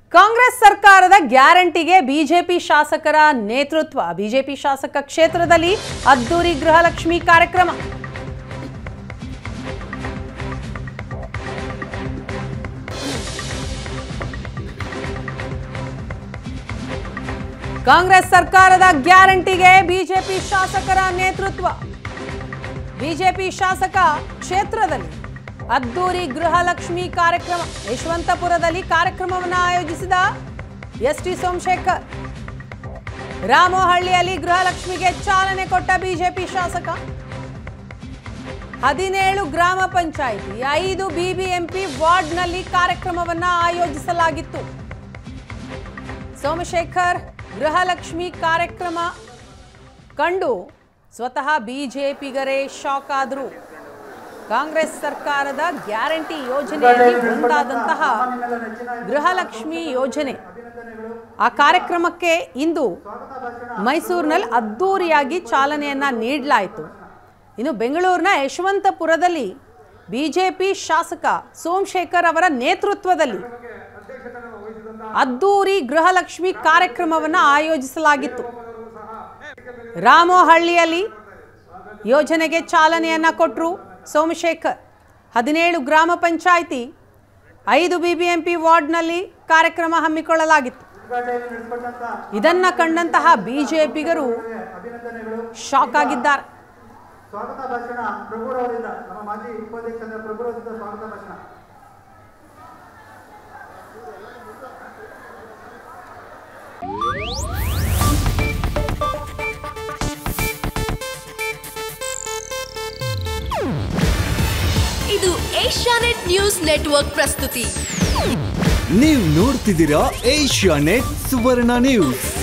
ಕಾಂಗ್ರೆಸ್ ಸರ್ಕಾರದ ಗ್ಯಾರಂಟಿಗೆ ಬಿಜೆಪಿ ಶಾಸಕರ ನೇತೃತ್ವ. ಬಿಜೆಪಿ ಶಾಸಕ ಕ್ಷೇತ್ರದಲ್ಲಿ ಅದ್ದೂರಿ ಗೃಹಲಕ್ಷ್ಮಿ ಕಾರ್ಯಕ್ರಮ. ಕಾಂಗ್ರೆಸ್ ಸರ್ಕಾರದ ಗ್ಯಾರಂಟಿಗೆ ಬಿಜೆಪಿ ಶಾಸಕರ ನೇತೃತ್ವ. ಬಿಜೆಪಿ ಶಾಸಕ ಕ್ಷೇತ್ರದಲ್ಲಿ ಅದ್ದೂರಿ ಗೃಹಲಕ್ಷ್ಮಿ ಕಾರ್ಯಕ್ರಮ. ಯಶವಂತಪುರದಲ್ಲಿ ಕಾರ್ಯಕ್ರಮವನ್ನು ಆಯೋಜಿಸಿದ ಎಸ್.ಟಿ. ಸೋಮಶೇಖರ್. ರಾಮೋಹಳ್ಳಿಯಲ್ಲಿ ಗೃಹಲಕ್ಷ್ಮಿಗೆ ಚಾಲನೆ ಕೊಟ್ಟ ಬಿಜೆಪಿ ಶಾಸಕ. 17 ಗ್ರಾಮ ಪಂಚಾಯಿತಿ 5 ಬಿಬಿಎಂಪಿ ವಾರ್ಡ್ನಲ್ಲಿ ಕಾರ್ಯಕ್ರಮವನ್ನು ಆಯೋಜಿಸಲಾಗಿತ್ತು. ಸೋಮಶೇಖರ್ ಗೃಹಲಕ್ಷ್ಮಿ ಕಾರ್ಯಕ್ರಮ ಕಂಡು ಸ್ವತಃ ಬಿಜೆಪಿಗರೇ ಶಾಕ್ ಆದರು. ಕಾಂಗ್ರೆಸ್ ಸರ್ಕಾರದ ಗ್ಯಾರಂಟಿ ಯೋಜನೆಯಲ್ಲಿ ಒಂದಾದಂತಹ ಗೃಹಲಕ್ಷ್ಮಿ ಯೋಜನೆ, ಆ ಕಾರ್ಯಕ್ರಮಕ್ಕೆ ಇಂದು ಮೈಸೂರಿನಲ್ಲಿ ಅದ್ದೂರಿಯಾಗಿ ಚಾಲನೆಯನ್ನ ನೀಡಲಾಯಿತು. ಇನ್ನು ಬೆಂಗಳೂರಿನ ಯಶವಂತಪುರದಲ್ಲಿ ಬಿಜೆಪಿ ಶಾಸಕ ಸೋಮಶೇಖರ್ ಅವರ ನೇತೃತ್ವದಲ್ಲಿ ಅದ್ದೂರಿ ಗೃಹಲಕ್ಷ್ಮಿ ಕಾರ್ಯಕ್ರಮವನ್ನು ಆಯೋಜಿಸಲಾಗಿತ್ತು. ರಾಮೋಹಳ್ಳಿಯಲ್ಲಿ ಯೋಜನೆಗೆ ಚಾಲನೆಯನ್ನ ಕೊಟ್ಟರು ಸೋಮಶೇಖರ್. 17 ಗ್ರಾಮ ಪಂಚಾಯಿತಿ 5 ಬಿಬಿಎಂಪಿ ವಾರ್ಡ್ನಲ್ಲಿ ಕಾರ್ಯಕ್ರಮ ಹಮ್ಮಿಕೊಳ್ಳಲಾಗಿತ್ತು. ಇದನ್ನ ಕಂಡಂತಹ ಬಿಜೆಪಿಗರು ಶಾಕ್ ಆಗಿದ್ದಾರೆ. ಸ್ವಾಗತ ಭಾಷಣ ಪ್ರಭುರವರಿಂದ, ನಮ್ಮ ಮಾಜಿ ಉಪಾಧ್ಯಕ್ಷರ ಪ್ರಭುರವರಿಂದ ಸ್ವಾಗತ ಭಾಷಣ. ಇದು ಏಷ್ಯಾನೆಟ್ ನ್ಯೂಸ್ ನೆಟ್ವರ್ಕ್ ಪ್ರಸ್ತುತಿ. ನೀವು ನೋಡ್ತಿದ್ದೀರಾ ಏಷ್ಯಾನೆಟ್ ಸುವರ್ಣ ನ್ಯೂಸ್.